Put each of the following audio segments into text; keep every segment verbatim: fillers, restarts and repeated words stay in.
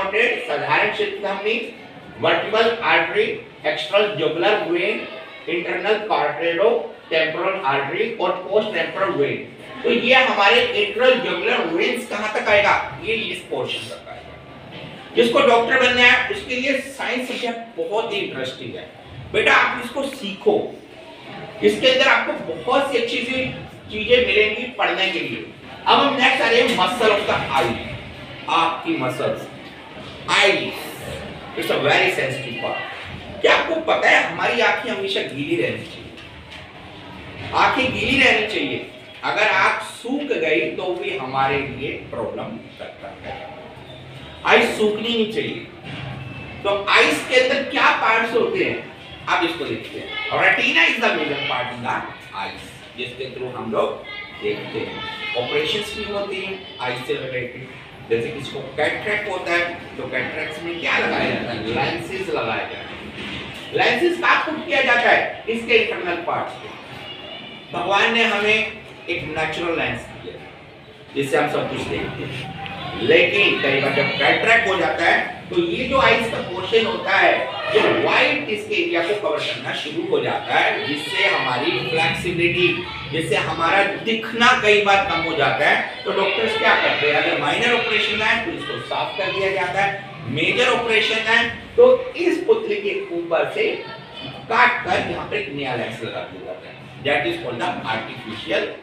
Important साधारण क्षेत्रधमनी, vertebral artery, external jugular vein, internal कार्टिलो टेम्पोरल आर्टरी और पोस्ट टेम्पोरल वेन। तो ये हमारे इंटरनल जुगुलर वेन्स कहां तक आएगा? ये इस पोर्शन तक आएगा। जिसको डॉक्टर बनना है उसके लिए साइंस सब्जेक्ट बहुत ही इंटरेस्टिंग है। बेटा आप इसको सीखो, इसके अंदर आपको बहुत सी अच्छी सी चीजें मिलेंगी पढ़ने के लिए। अब हम नेक्स्ट आ रहे हैं मसल ऑफ द आई, आंख की muscles. Eye it's a very sensitive part. क्या आपको पता है हमारी आंखें हमेशा गीली रहनी चाहिए, आंखें गीली रहनी चाहिए। अगर आंख सूख गई तो भी हमारे लिए प्रॉब्लम करता है। आई सूखनी नहीं चाहिए। तो आईज के अंदर क्या पार्ट्स होते हैं आप इसको देखते हैं। Retina is the major part in the eyes, जिसके थ्रू हम लोग देखते हैं। ऑपरेशंस भी होती हैं आई से रिलेटेड, जैसे किसी को कैटरेक्ट होता है तो कैटरेक्ट में क्या लगाया जाता है? लेंसेज लगाया जाता है। लेंसेज का पुट किया जाता है इसके इंटरनल पार्ट्स पे। भगवान ने हमें एक नेचुरल लेंस दिया जिससे हम सब कुछ देखते हैं, लेकिन कई बार जब कैटरेक्ट हो जाता है तो ये जो आईज का पोर्शन होता है ये वाइट इसके एरिया को कवर करना शुरू हो जाता है, जिससे हमारी फ्लेक्सिबिलिटी, जिससे हमारा दिखना कई बार कम हो जाता है। तो डॉक्टर्स क्या करते हैं? अगर माइनर ऑपरेशन है तो इसको साफ कर दिया जाता है, मेजर ऑपरेशन है तो इस पुतली के ऊपर से काट कर यहाँ पर एक नया लेंस लगा दिया जाता है। That is called the artificial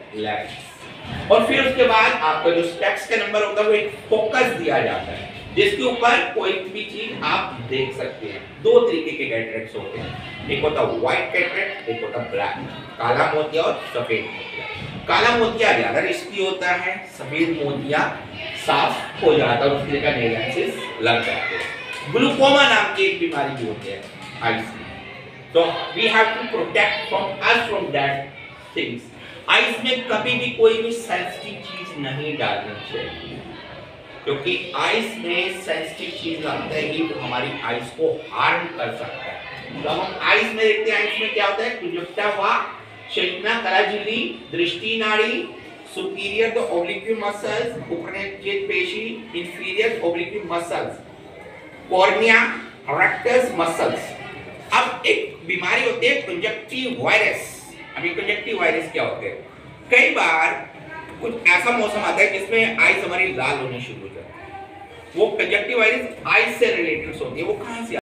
lens. और फिर उसके बाद आपका जो स्पेक्स का नंबर होता है वो एक फोकस दिया जाता है जिसके ऊपर कोई भी चीज आप देख सकते हैं। दो तरीके के कैटरेक्ट्स होते हैं, एक होता है व्हाइट कैटरेक्ट, एक होता है ब्लैक, काला मोतिया और सफेद मोतिया। काला मोतिया ज्यादा रिस्की होता है, सफेद मोतिया साफ हो जाता है, उसकी जगह नए लेंसेज लग जाते हैं। ग्लूकोमा नाम की एक बीमारी भी होती है आईज में, तो we have to protect from us from that things. Eyes में कभी भी कोई भी सेंसिटिव चीज नहीं डालनी चाहिए, क्योंकि आईज में सेंसिटिव चीज डालते ही तो हमारी आईज को हार्म कर सकता है। तो हम आईज में देखते हैं, आईज में क्या होता है? कंजक्टिवा, चेतना कला झिल्ली, दृष्टि नाड़ी, सुपीरियर द ऑब्लिक्व मसल्स, उपनेत्रिक पेशी, inferior oblique muscles, cornea, rectus muscles. अब एक बीमारी होती है कंजक्टिव वायरस। अभी कंजक्टिव वायरस क्या होते हैं? कई बार कुछ ऐसा मौसम आता है जिसमें आईज हमारी लाल होनी शुरू हो जाती है। वो कंजक्टिव वायरस आईज से रिलेटेड होती है। वो कहां से